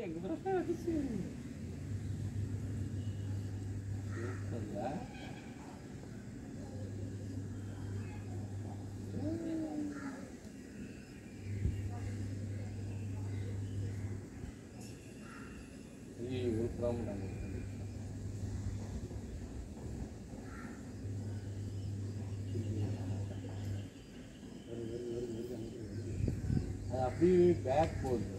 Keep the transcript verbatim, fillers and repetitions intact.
எங்க பிரச்சனை அடிச்சு ஒரு ப்ராப்ளம் அப்படியே பேக் போகுது